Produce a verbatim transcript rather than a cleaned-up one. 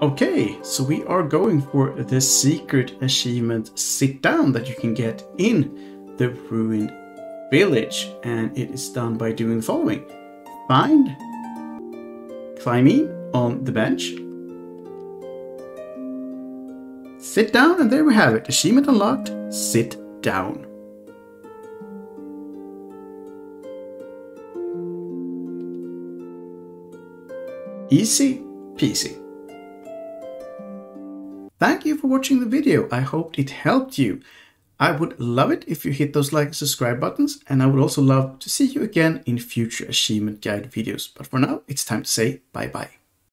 Okay, so we are going for the secret achievement Sit Down that you can get in the ruined village, and it is done by doing the following. Find Clymene on the bench, sit down, and there we have it. Achievement unlocked, sit down. Easy peasy. Thank you for watching the video. I hope it helped you. I would love it if you hit those like and subscribe buttons, and I would also love to see you again in future achievement guide videos. But for now, it's time to say bye bye.